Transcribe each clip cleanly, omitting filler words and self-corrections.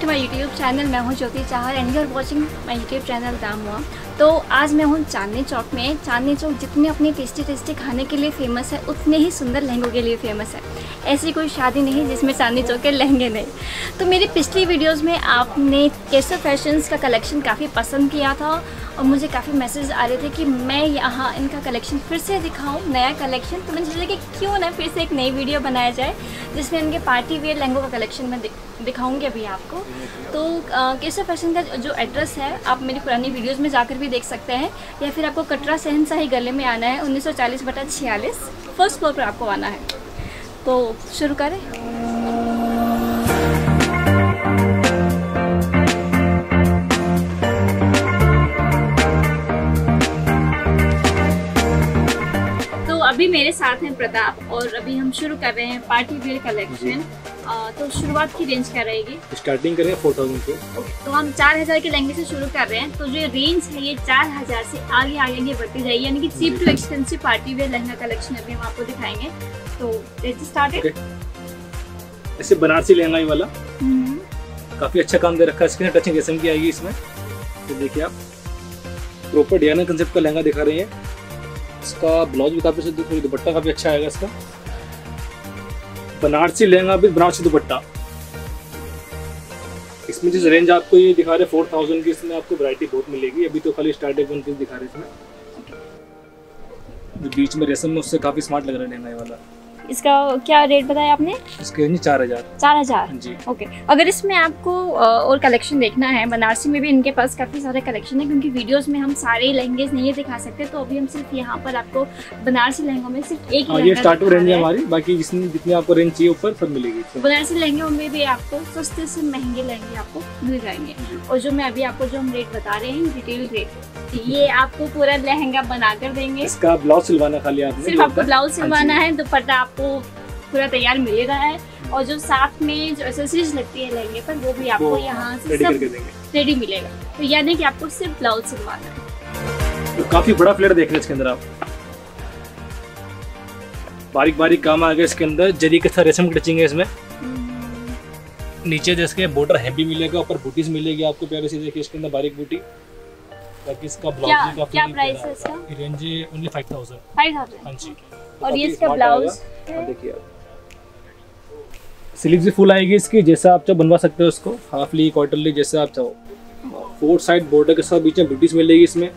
To my YouTube channel. मैं हूं Jyoti Chahar and you are watching my YouTube channel Damua. तो आज मैं हूं चांदनी चौक में। चांदनी चौक जितने अपने टेस्टी खाने के लिए फेमस है उतने ही सुंदर लहंगों के लिए फेमस है। ऐसी कोई शादी नहीं जिसमें चांदनी चौक के लहंगे नहीं। तो मेरी पिछली वीडियोज़ में आपने केसर फैशंस का कलेक्शन काफ़ी पसंद किया था और मुझे काफ़ी मैसेज आ रहे थे कि मैं यहाँ इनका कलेक्शन फिर से दिखाऊं, नया कलेक्शन। तो मैंने सोचा कि क्यों ना फिर से एक नई वीडियो बनाया जाए जिसमें इनके पार्टी वेयर लहंगों का कलेक्शन मैं दिखाऊंगी अभी आपको। तो केसर फैशन का जो एड्रेस है आप मेरी पुरानी वीडियोज़ में जाकर भी देख सकते हैं, या फिर आपको कटरा शहनशाही गले में आना है 1940/46 फर्स्ट फ्लोर पर आपको आना है। तो शुरू करें। अभी मेरे साथ हैं प्रताप और अभी हम शुरू कर रहे हैं पार्टी वेयर कलेक्शन। तो शुरुआत की रेंज क्या रहेगी? स्टार्टिंग करें 4000 से। तो हम 4000 के लहंगे से शुरू कर रहे हैं। तो जो रेंज है ये 4000 से आगे आगे बढ़ती जाएगी, यानी कि cheap to expensive party wear lehenga collection अभी हम आपको दिखाएंगे। तो लेट्स स्टार्ट। ऐसे बनारसी लहंगा वाला काफी अच्छा काम दे रखा है। इसके टचिंग रेशम की आएगी इसमें। तो देखिए आप प्रॉपर डिजाइनर कंसेप्ट का लहंगा दिखा रहे हैं। इसका ब्लाउज भी काफी दुपट्टा काफी अच्छा आएगा। इसका बनारसी लहंगा भी बनारसी दुपट्टा। इसमें जिस रेंज आपको ये दिखा रहे 4000 की, इसमें आपको वैरायटी बहुत मिलेगी। अभी तो खाली स्टार्टिंग वन पीस दिखा रहे इसमें। जो बीच में रेशम में उससे काफी स्मार्ट लग रहा है लहंगा ये वाला। इसका क्या रेट बताया आपने? इसके रेंज 4000। 4000 जी। ओके। अगर इसमें आपको और कलेक्शन देखना है, बनारसी में भी इनके पास काफ़ी सारे कलेक्शन है, क्योंकि वीडियोस में हम सारे लहंगे नहीं दिखा सकते। तो अभी हम सिर्फ यहाँ पर आपको बनारसी लहंगों में सिर्फ एक ये स्टार्टिंग रेंज है हमारी। बाकी जितनी आपको रेंज चाहिए ऊपर सब मिलेगी। बनारसी लहंगे में भी आपको सस्ते से महंगे लहंगे आपको मिल जाएंगे। और जो मैं अभी आपको जो हम रेट बता रहे हैं डिटेल रेट, ये आपको पूरा लहंगा बनाकर देंगे। इसका ब्लाउज सिलवाना खाली आपने, सिर्फ आपको ब्लाउज सिलवाना है, दुपट्टा आपको पूरा तैयार मिलेगा है। और जो साथ में जो एक्सेसरीज लगती है लहंगे पर वो भी आपको यहाँ से सब रेडी मिलेगा। तो यानी कि आपको सिर्फ ब्लाउज सिलवाना है। तो काफी बड़ा फ्लेयर देख रहे हैं इसके अंदर आप। बारीक बारीक काम आ गया इसके अंदर। जरी के साथ रेशम की टचिंग है इसमें। नीचे जैसे बॉर्डर हैवी मिलेगा, ऊपर बूटीज मिलेगी आपको प्यारी सी। देखिए इसके अंदर बारीक बूटी। बाकी इसका ब्लाउज भी काफी क्या प्राइस है इसका? Range only 5000। 5000। हां जी। और ये इसका ब्लाउज देखिए आप स्लीव्स भी फुल आएगी इसकी। जैसा आप चाहो बनवा सकते हो उसको, हाफली क्वार्टरली जैसा आप चाहो। फोर साइड बॉर्डर के साथ बीच में बूटीज मिलेगी इसमें।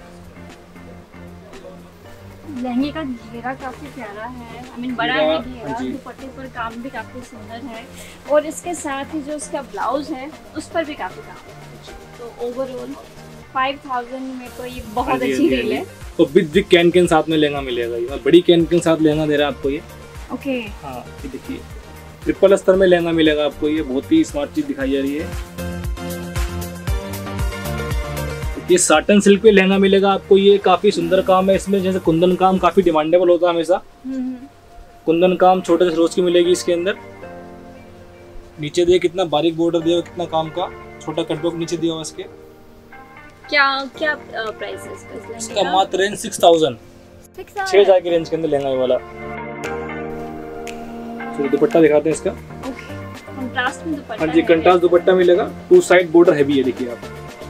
लहंगे का घेरा काफी प्यारा है, आई मीन बड़ा है घेरा। दुपट्टे पर काम भी काफी सुंदर है और इसके साथ ही जो इसका ब्लाउज है उस पर भी काफी काम है। तो ओवरऑल 5000 में तो ये बहुत अच्छी डील है। तो बिग कैन कैन साथ में लहंगा मिलेगा। ये बड़ी कैन कैन साथ लहंगा दे रहा है आपको ये। ओके। हाँ ये देखिए ट्रिपल अस्तर में लहंगा मिलेगा आपको। ये बहुत ही स्मार्ट चीज दिखाई जा रही है। ये साटन सिल्क पे लहंगा मिलेगा आपको। ये काफी सुंदर काम है इसमें। जैसे कुंदन काम काफी डिमांडेबल होता है हमेशा। कुंदन काम छोटे से रोज की मिलेगी इसके अंदर। नीचे देखिए कितना बारीक बॉर्डर दिया हुआ, कितना काम का छोटा कटवर्क नीचे दिया हुआ इसके। क्या प्राइस है इसका? इसका मात्र रेंज 6000। 6000 की रेंज के अंदर लहंगा वाला। तो दुपट्टा दिखाते हैं इसका। कंट्रास्ट में दुपट्टा। हाँ जी, कंट्रास्ट दुपट्टा मिलेगा। टू साइड बॉर्डर हैवी है, देखिए आप।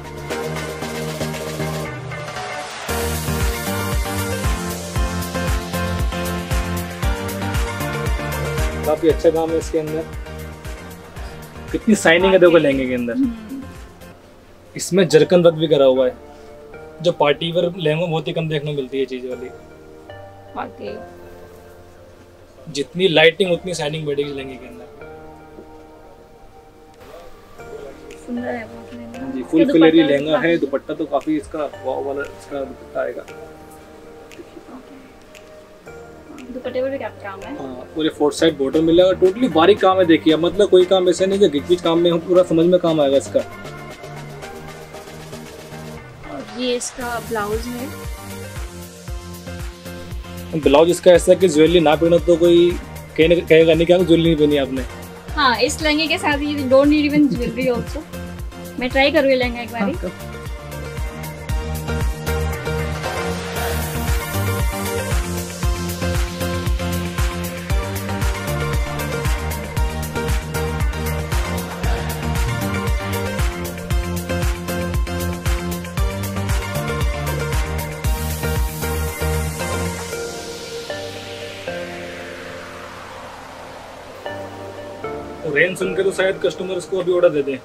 काफी अच्छा काम है इसके अंदर। कितनी शाइनिंग है देखो लहंगे के अंदर। इसमें जरकन वर्क भी करा हुआ है, जो पार्टी वेयर लहंगों बहुत ही कम देखने को मिलती है चीज वाली। जितनी लाइटिंग उतनी शाइनिंग बढ़ेगी लहंगे के अंदर। सुंदर है बहुत लहंगा जी। फुल फ्लेयरी लहंगा है। दुपट्टा तो काफी इसका वाव वाला इसका दुपट्टा आएगा। दुपट्टे पर भी क्या काम है? हां, पूरे फोर साइड बॉर्डर मिलेगा। टोटली बारीक काम है देखिए। मतलब कोई काम ऐसा नहीं कि गिच-गिच काम में हो, पूरा समझ में काम आएगा इसका। और ये इसका ब्लाउज है। ब्लाउज इसका ऐसा है कि ज्वेलरी ना पहनो तो कोई कहेगा नहीं कि आपको ज्वेलरी नहीं पहनी आपने। हाँ, इस लहंगे के साथ ये don't need even jewellery also. मैं ट्राई करूँगी लहंगा एक बार। रेंज सुन के तो शायद कस्टमर्स को अभी ऑर्डर दे दें।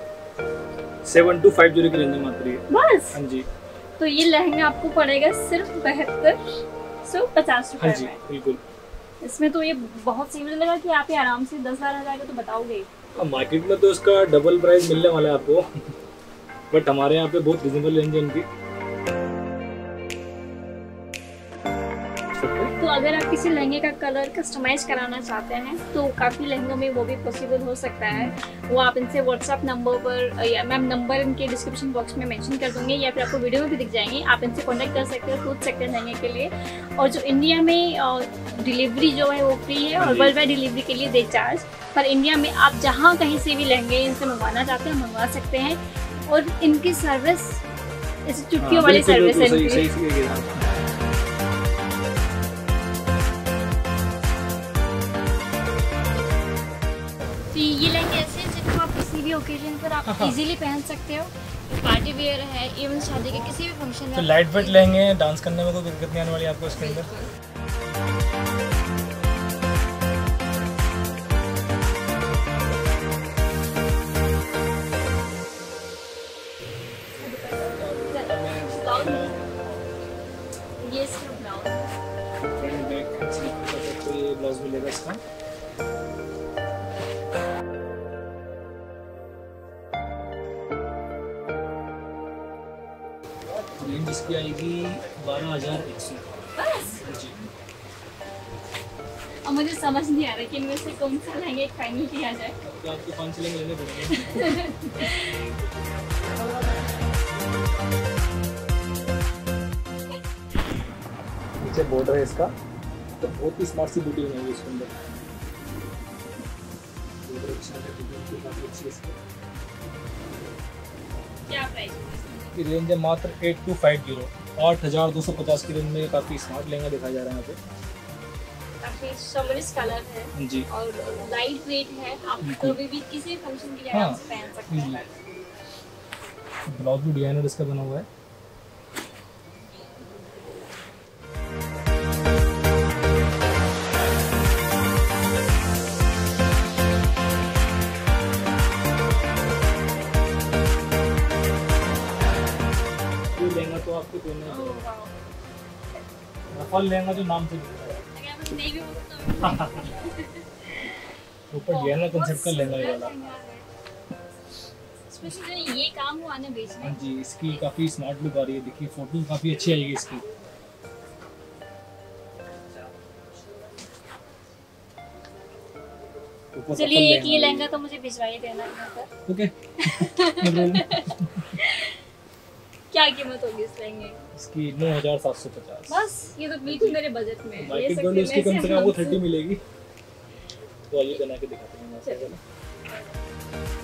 7250 की रेंज में मात्र ये। बस। हाँ जी। तो ये लहंगा आपको पड़ेगा सिर्फ 7250 रुपए हाँ जी में। बिल्कुल। इसमें तो ये बहुत सही, मुझे लगा कि आप ये आराम से 10-12 हज़ार का तो बताओगे। मार्केट में तो इसका डबल प्राइस मिलने वाला है आपको, बट हमारे यहाँ पे बहुत रिजनेबल रेंज है इनकी। तो अगर आप किसी लहंगे का कलर कस्टमाइज कराना चाहते हैं तो काफ़ी लहंगों में वो भी पॉसिबल हो सकता है। वो आप इनसे व्हाट्सएप नंबर पर, या मैम नंबर इनके डिस्क्रिप्शन बॉक्स में मेंशन कर दूंगी, या फिर आपको वीडियो में भी दिख जाएंगे, आप इनसे कांटेक्ट कर सकते हो, पूछ सकते हैं लहंगे के लिए। और जो इंडिया में डिलीवरी जो है वो फ्री है, और वर्ल्ड वाइड डिलीवरी के लिए दे चार्ज। पर इंडिया में आप जहाँ कहीं से भी लहंगे इनसे मंगवाना चाहते हैं मंगवा सकते हैं, और इनकी सर्विस इस चुटकियों वाली सर्विस है इनकी। तो ये लहंगे ऐसे हैं जिनको आप किसी भी ओकेजन पर आप इजीली पहन सकते हो। पार्टी वेयर है, इवन शादी के किसी भी फंक्शन में। तो लाइट वेट लहंगे हैं, डांस करने में कोई दिक्कत नहीं आने वाली आपको इसके अंदर। ये इसका ब्लाउज तो ये ब्लाउज मिलेगा इसका। रेंज इसकी आएगी 12,100। बस। जी। अब मुझे समझ नहीं आ रहा कि इनमें से कौन सा लहंगा फाइनल किया जाए। तो आपको 5 लहंगे लेने पड़ेंगे। नीचे बॉर्डर है इसका, तो बहुत ही स्मार्ट सी बूटी बनाई है इसके अंदर। बॉर्डर अच्छा है, डिजाइन काफी अच्छी है इसकी। क्या प्राइस है? की रेंज है मात्र 8250, 8250 की रेंज में काफी स्मार्ट लहंगा दिखाया जा रहा है यहाँ पे। काफी समरिश कलर है जी, और लाइट वेट है, आप बिल्कुल। कभी भी किसी भी फंक्शन के लिए हाँ, आराम से पहन सकते हैं। ब्लाउज भी डिजाइनर इसका बना हुआ है। ये लहंगा तो आपको देना है, ओह वाओ। रफल लहंगा जो नाम से दिखता है। अगर मुझे नहीं भी बोलता ऊपर डिजाइनर कंसेप्ट का लहंगा ये वाला। स्पेशली जो ये काम हुआ ना बीच हाँ में। जी, इसकी काफी स्मार्ट लुक आ रही है। देखिए फोटो काफी अच्छी आएगी इसकी। ऊपर चलिए रफल एक ये लहंगा लहंगा तो मुझे भिजवाइए देना यहाँ पर। ओके। क्या कीमत होगी इस लहंगे की? इसकी 9750। बस ये तो बिल्कुल मेरे बजट में है। ले मार्केट सकते में इसकी हैं कम से कम आपको ऐसे 30 मिलेगी। तो आइए बना के दिखाते हैं आपको। चलिए।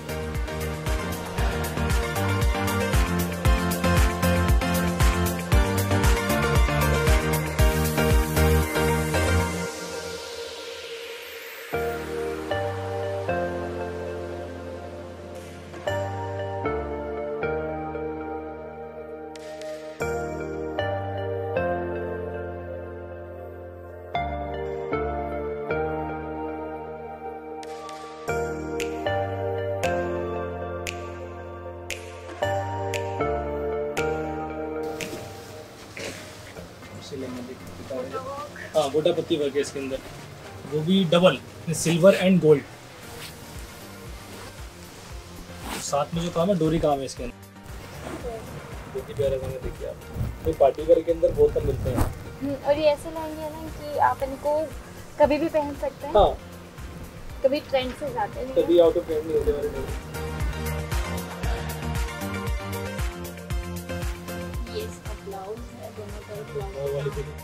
इसे लेंगे, दिखा रहे हैं। हाँ, गोटा पत्ती वर्क है इसके अंदर, वो भी डबल, सिल्वर एंड गोल्ड। साथ में जो काम है डोरी काम है इसके अंदर। देखिए प्यारे लहंगे, देखिए आप, ये पार्टी वेयर के अंदर बहुत कम मिलते हैं। और ये ऐसे लहंगे हैं ना कि आप इनको कभी भी पहन सकते हैं। हाँ, कभी ट्रेंड से जाते हैं। कभी आउट ऑफ ट्रेंड नहीं होते हमारे में। ये इसका ब्लाउज है, दोनों तरफ ब्लाउज। और वाली भी।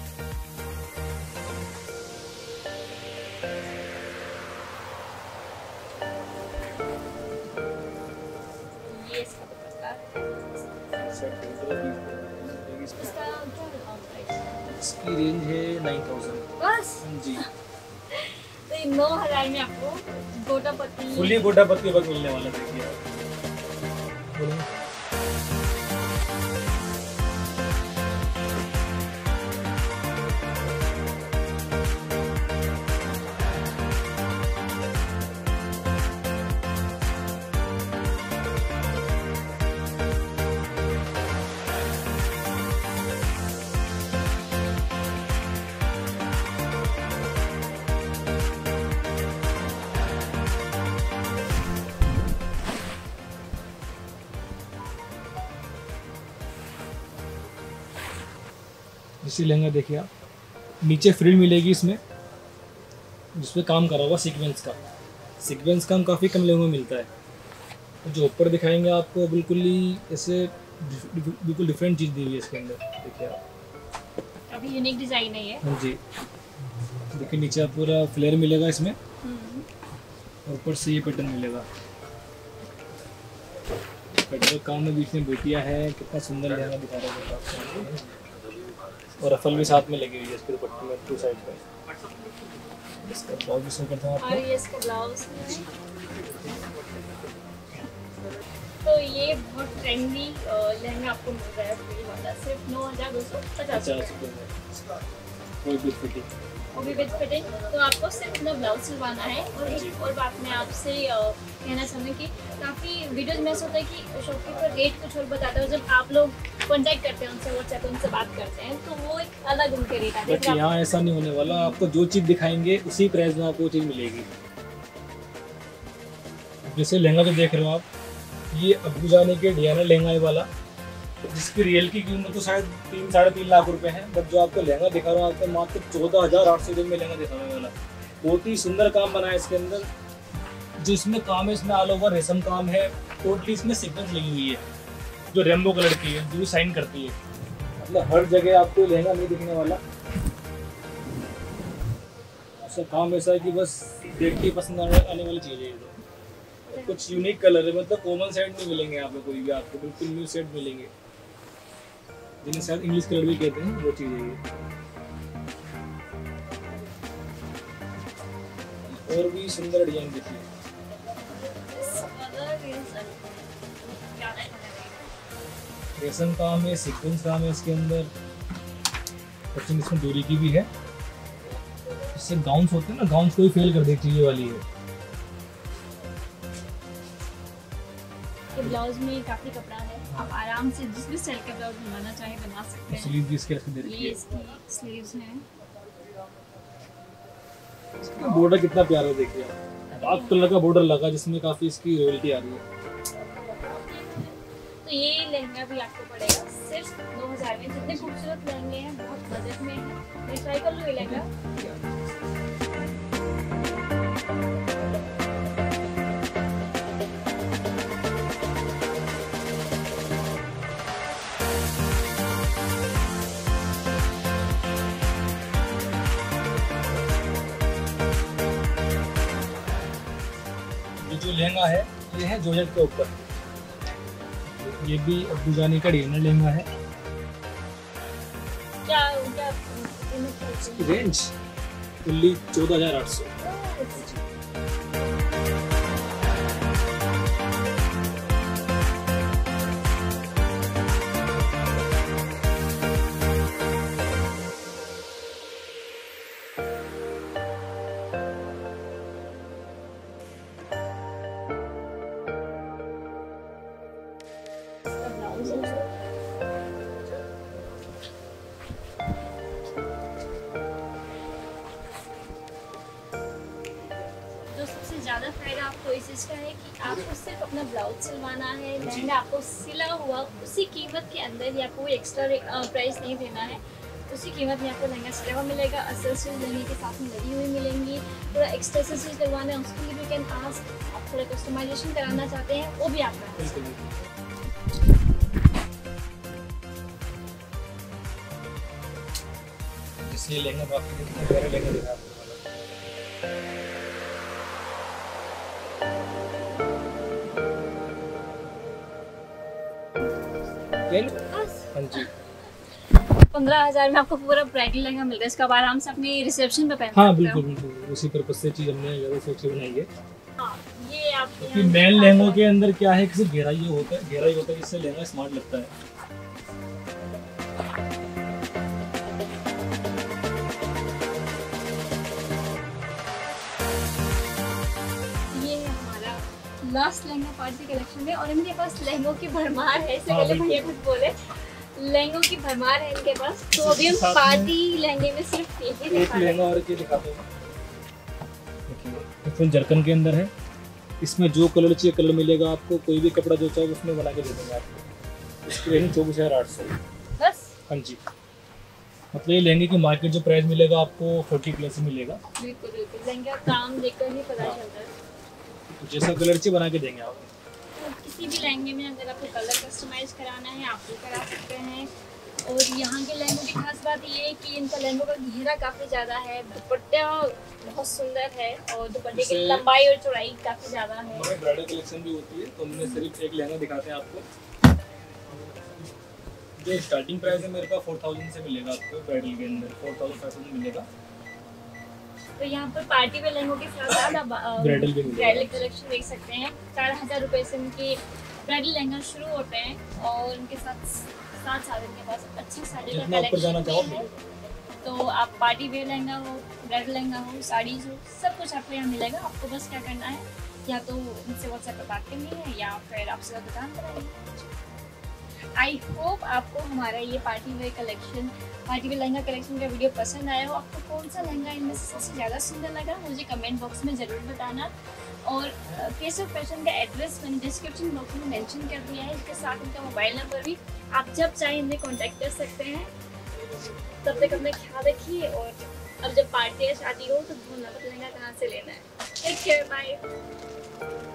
ये इसका दुपट्टा है। सेट इसका क्या प्राइस है? इसकी रेंज है 9000। बस जी, तो ये 9000 में आपको गोटा पत्ती फुली गोटा पत्ती वर्क मिलने वाला है। देखिए आप, बोलिए। इसी लहंगा देखिए आप, नीचे फ्रिल मिलेगी इसमें, जिसपे काम करा हुआ सीक्वेंस का। सीक्वेंस काम काफ़ी कम लहंगों में मिलता है। तो जो ऊपर दिखाएंगे आपको बिल्कुल ही ऐसे बिल्कुल डिफरेंट चीज़ दी हुई है इसके अंदर, देखिए आप। अभी यूनिक डिज़ाइन है ये। हाँ जी, देखिए नीचे आप पूरा फ्लेयर मिलेगा इसमें, और ऊपर से ये पैटर्न मिलेगा। पैटर्न काम में बीच में बूटियाँ है, कितना सुंदर लहंगा दिखा रहा है आपको। और रफल भी साथ में लगी हुई है इसके दुपट्टे में, टू साइड पे। इसका ब्लाउज भी शो करता हूँ आपको। और ये इसका ब्लाउज है। तो ये बहुत ट्रेंडी लहंगा आपको मिल रहा है फ्री वाला, सिर्फ 9,250 रुपये। कोई भी फिटिंग, वो भी विद फिटिंग। तो आपको सिर्फ अपना ब्लाउज सिलवाना है। और एक और बात मैं आपसे कहना चाहूँगी कि काफ़ी वीडियोज में ऐसा होता है कि शॉपकीपर रेट कुछ और बताता है, जब आप लोग कॉन्टैक्ट करते हैं उनसे, व्हाट्सएप उनसे बात करते हैं, तो वो एक अलग उनके रेट आते हैं। बट यहाँ ऐसा नहीं होने वाला, आपको जो चीज़ दिखाएंगे उसी प्राइस में आपको वो चीज़ मिलेगी। जैसे लहंगा तो देख रहे हो आप, ये अबू जाने के डिजाइनर लहंगा है वाला, जिसकी रियल की कीमत तो शायद 3-3.5 लाख रुपए है। बट जो आपको लहंगा दिखा रहा हूँ आपको मात्र 14,800 रुपये में लहंगा दिखाने वाला। बहुत ही सुंदर काम बना है इसके अंदर। जो इसमें काम है, इसमें ऑल ओवर रेशम काम है, टोटली इसमें सीक्वेंस लगी हुई है जो रेम्बो कलर की है, जो शाइन करती है। मतलब हर जगह आपको लहंगा नहीं दिखने वाला। ऐसा काम ऐसा है कि बस देख के पसंद आने वाली चीज़ है। तो कुछ यूनिक कलर है, मतलब कॉमन सेट नहीं मिलेंगे यहाँ पे कोई भी, आपको बिल्कुल न्यू सेट मिलेंगे, जिन्हें शायद इंग्लिश कलर भी कहते हैं, वो चीज़ है ये। और भी सुंदर डिजाइन देखिए, रेशम काम है, सीक्वेंस काम है इसके अंदर, टचिंग इसमें डोरी की भी है। इससे गाउन्स होते हैं ना, गाउन्स को भी फेल कर देती है, ये वाली है। ब्लाउज में काफी कपड़ा है, आप आराम से जिस भी स्टाइल का ब्लाउज बनवाना चाहे बना सकते हैं। स्लीव भी इसके ऐसे दे रखी है, ये इसकी स्लीव्स हैं। इसका बॉर्डर कितना प्यारा है, देखिए आप, डार्क कलर का बॉर्डर लगा जिसमें काफी इसकी रॉयल्टी आ रही है। तो ये लहंगा भी आपको पड़ेगा सिर्फ 9,000 में। जितने खूबसूरत लहंगे हैं बहुत बजट में है, ट्राई कर लो ये लहंगा। जो लहंगा है ये है जॉर्जेट के ऊपर, ये भी अबू जानी का डिजाइनर लहंगा है। क्या रेंज फुल्ली 14,800। ज़्यादा फायदा आपको इस चीज़ का है कि आपको सिर्फ अपना ब्लाउज सिलवाना है, लहंगा आपको सिला हुआ उसी कीमत के अंदर ही, आपको कोई एक्स्ट्रा प्राइस नहीं देना है। उसी कीमत में आपको लहंगा सिला हुआ मिलेगा, एक्सेसरीज लहंगे के साथ में लगी हुई मिलेंगी। थोड़ा एक्स्ट्रा एक्सेसरीज लगवाना है उसके लिए भी कैन आस्क, आप थोड़ा कस्टमाइजेशन कराना चाहते हैं वो भी आप कर सकते हैं। जिससे लहंगा काफी प्यारा लहंगा दिखा आपको। हाँ जी, 15,000 में आपको पूरा ब्राइडल लहंगा मिल रहा है। इसका आप आराम से अपनी रिसेप्शन पे पहन हाँ सकते हो। बिल्कुल बिल्कुल, उसी पर्पज से चीज़ हमने ज़्यादा सोच के बनाई है। हाँ, ये आपके कि मेन लहंगों के अंदर क्या है, किसी गहराई होता है, जिससे लहंगा स्मार्ट लगता है। लास्ट लहंगा पार्टी कलेक्शन में, और इनके पास लहंगों की भरमार है। इससे हाँ, पहले मैं ये कुछ बोले, लहंगों की भरमार है इनके पास। तो अभी हम पार्टी लहंगे में सिर्फ एक लहंगा और ये दिखाते हैं। देखिए फुल जरकन के अंदर है, इसमें जो कलर चाहिए कलर मिलेगा आपको, कोई भी कपड़ा जो चाहिए उसमें बना के दे देंगे आपको। इसकी रेंज 24,800 बस। हाँ जी, मतलब ये लहंगे की मार्केट जो प्राइस मिलेगा आपको 40 प्लस मिलेगा। बिल्कुल बिल्कुल, लहंगे का काम देखकर ही पता चलता है। तो जैसा कलर चाहिए बना के देंगे आपको। तो किसी भी लहंगे में अगर आपको कलर कस्टमाइज कराना है आप भी करा सकते हैं। और यहाँ के लहंगों की खास बात ये है कि इनका लहंगों का घेरा काफ़ी ज़्यादा है, दुपट्टा बहुत सुंदर है और दुपट्टे की लंबाई और चौड़ाई काफ़ी ज़्यादा है। हमारे ब्राइडल कलेक्शन भी होती है, तो हमने सिर्फ एक लहंगा दिखाते हैं आपको। जो स्टार्टिंग प्राइस है मेरे पास 4000 से मिलेगा आपको, ब्राइडल के अंदर 4500 मिलेगा। तो यहाँ पर पार्टी वेयर लहंगों के साथ आप ब्राइडल कलेक्शन देख सकते हैं। 4000 रुपये से उनके ब्राइडल लहंगा शुरू होते हैं और उनके साथ इनके पास अच्छा साड़ी का कलेक्शन है। तो आप पार्टी वेयर लहंगा हो, ब्राइडल लहंगा हो, साड़ीज हो, सब कुछ आपको यहाँ मिलेगा। आपको बस क्या करना है, या तो उनसे व्हाट्सएप पर बात करनी है या फिर आपसे दुकान पर आइए। आई होप आपको हमारा ये पार्टी वेयर लहंगा कलेक्शन का वीडियो पसंद आया हो। आपको कौन सा लहंगा इनमें से सबसे ज़्यादा सुंदर लगा मुझे कमेंट बॉक्स में ज़रूर बताना। और केसर फैशन का एड्रेस मैंने डिस्क्रिप्शन बॉक्स में मेंशन कर दिया है, इसके साथ इनका मोबाइल नंबर भी। आप जब चाहें इन्हें कॉन्टैक्ट कर सकते हैं। तब तक अपना ख्याल रखिए और अब जब पार्टी या शादी हो तो भूलना मत लहंगा कहाँ से लेना है। Take care, bye.